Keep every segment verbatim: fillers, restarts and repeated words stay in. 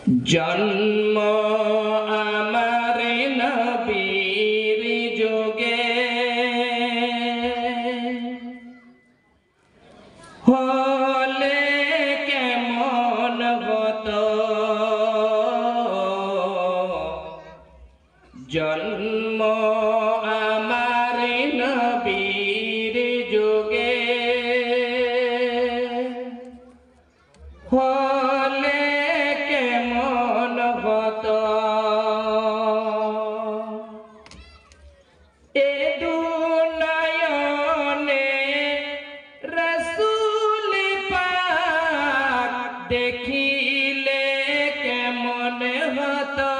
জন্ম আমার নবীর যুগে হলে কেমন হতো, জন্ম আমার নবীর যুগে হলে কেমন হতো। এ দুনয়নে রাসূল পাক দেখিলে কেমন হতো,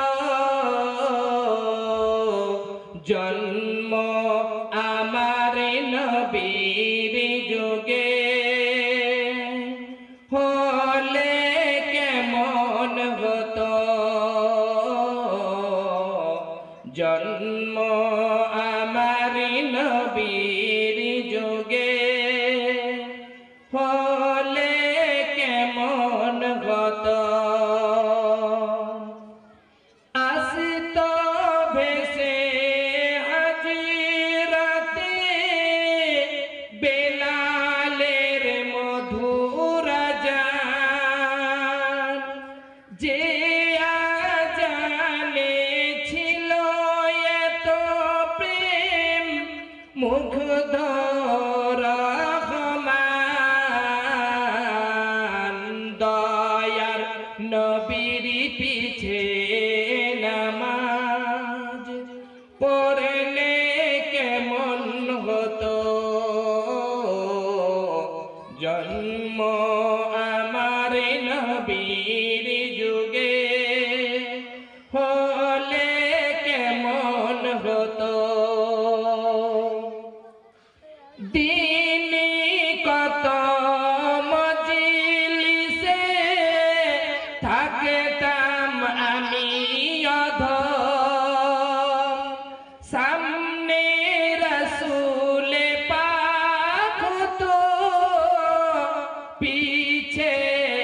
জন্ম আমার নবীর যুগে হলে কেমন হতো, জন্ম আমার নবীর যুগে হলে কেমন হতো। আসিত ভেসে হাজিরাতে বেলালের মধুর আযান, যে আযানে ছিল এত প্রেম মুগ্ধ রহমান, দয়ার নবীর পিছে নামাজ পড়লে কেমন হতো, জন্ম আমার নবীর যুগে হলে কেমন হতো। দিনে কত মজলিসে থাকতাম আমি অধম, সামনে রাসূল পাক হতো, পিছে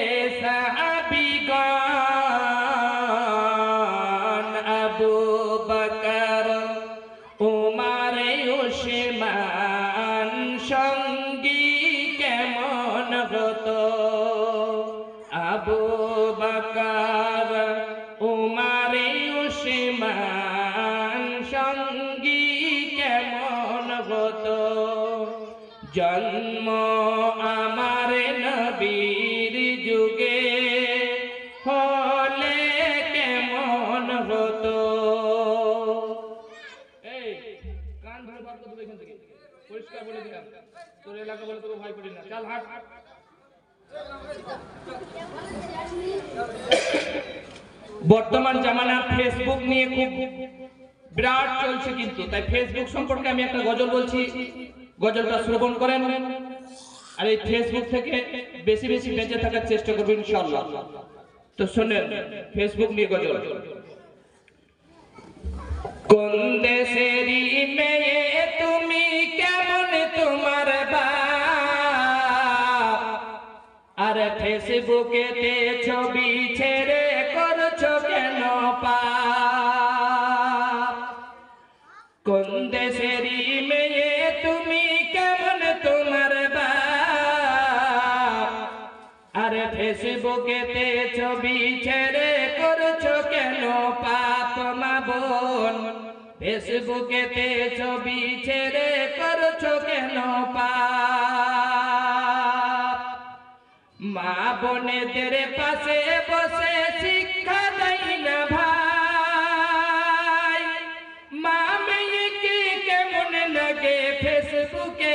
সাহাবীগণ, আবু বকর উমর উসমান সঙ্গী কেমন হতো, আবু বকর উমর উসমান সঙ্গী কেমন হতো, জন্ম আমার নবীর যুগে হলে কেমন হতো। এই কান ধরে বার করে দেবে এখান থেকে, পরিষ্কার বলে দিলাম, তোর এলাকা বলে তোকে ভয় করি না, চল হাট। বর্তমান জামানা ফেসবুক নিয়ে খুব বিরাট চলছে, কিন্তু তাই ফেসবুক সম্পর্কে আমি একটা গজল বলছি, গজলটা শ্রবণ করেন, আর এই ফেসবুক থেকে বেশি বেশি বেঁচে থাকার চেষ্টা করবেন ইনশাআল্লাহ। তো শুনেন ফেসবুক নিয়ে গজল। কোন দেশেরই মেয়ে তুমি, কেমন তোমার বাপ, আর ফেসবুকেতে ছবি ছেড়ে করছো কেন পাপ। কোন দেশেরই মেয়ে তুমি, কেমন তোমার বাপ, আর ফেসবুকেতে ছবি ছেড়ে করছো কেন পাপ। মা বোন ফেসবুকেতে ছবি ছেড়ে করছো কেন পাপ। মা বোনেদের পাশে বসে শিক্ষা দেয় না ভাই, মা মেয়েকে কেমন লাগে ফেসবুকে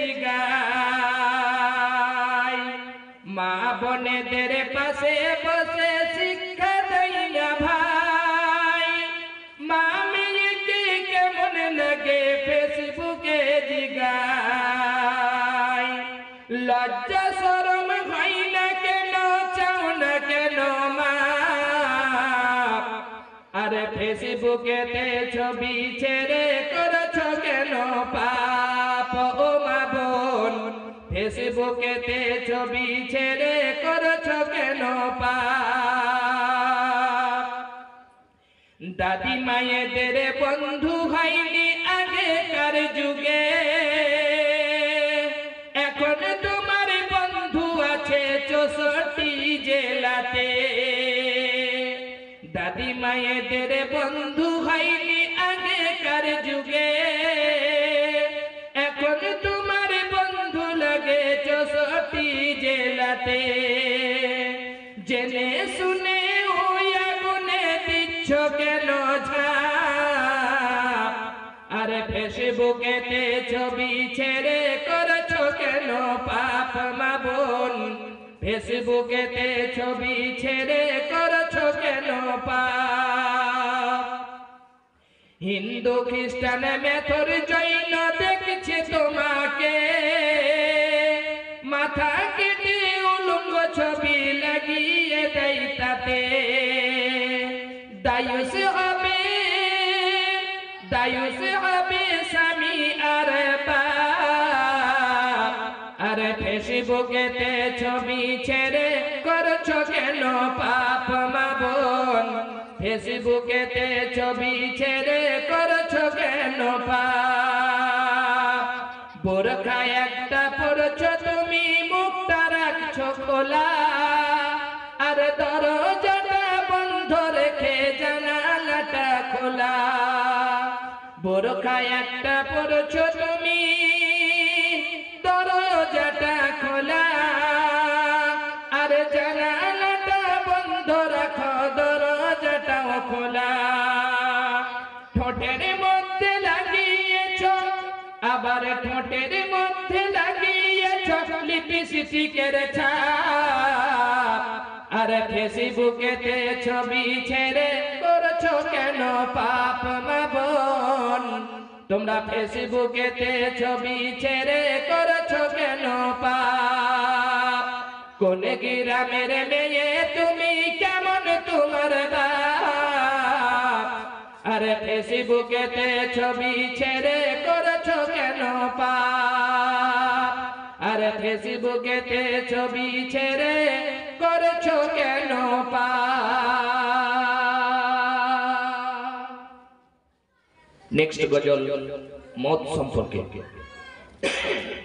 জিগায়। মা বোনেদের পাশে বসে শিক্ষা দেয় না ভাই, মা মেয়েকে কেমন লাগে ফেসবুকে জিগায়। লজ্জা শরম হয় না কেন, চাও না কেন মা, আরে ফেসবুকেতে ছবি ছেড়ে করছো কেন পাপ। ও মা বোন ফেসবুকেতে ছবি ছেড়ে করছো কেন পাপ। দাদি মায়েদের বন্ধু হয়নি আগেকার যুগে, এখন তোমার বন্ধু আছে চৌষট্টি জেলাতে। দাদি মায়েদের বন্ধু হয়নি আগেকার যুগে, এখন তোমার বন্ধু লাগে চৌষট্টি জেলাতে। জেনে শুনে ওই আগুনে দিচ্ছ কেন ঝাঁপ, আরে ফেসবুকেতে ছবি ছেড়ে করছো কেন পাপ মা বোন, ফেসবুকেতে ছবি ছেড়ে করছো কেন পাপ। হিন্দু খ্রিস্টান মেথর জৈন দেখছে তোমাকে, মাথা কেটে উলঙ্গ ছবি লাগিয়ে দেয় তাতে। দায়ুস হবে দায়ুস হবে স্বামী আর বাপ, আরে ফেসবুকেতে ছবি ছেড়ে করছো কেন পাপ মা বোন, ফেসবুকেতে ছবি ছেড়ে করছো কেন পাপ। বোরখা একটা পরছো তুমি, মুখটা রাখছো খোলা, আর দরজাটা বন্ধ রেখে জানালাটা খোলা। বোরখা একটা পরছো তুমি, দরজাটা খোলা, আর জানালাটা বন্ধ রাখো, দরজাটাও খোলা। ঠোঁটের মধ্যে লাগিয়েছ, আবার ঠোঁটের মধ্যে লাগিয়েছ লিপস্টিকের ছাপ, আর ফেসবুকেতে ছবি ছেড়ে করছো কেন পাপ মা বোন, তোমরা ফেসবুকেতে ছবি ছেড়ে করছো কেন পাপ। কোন গ্রামের মেয়ে তুমি, কেমন তোমার বাপ, আরে ফেসবুকেতে ছবি ছেড়ে করছো কেন পাপ, আরে ফেসবুকেতে ছবি ছেড়ে করছো কেন পাপ। নেক্সট গজল মদ সম্পর্কে।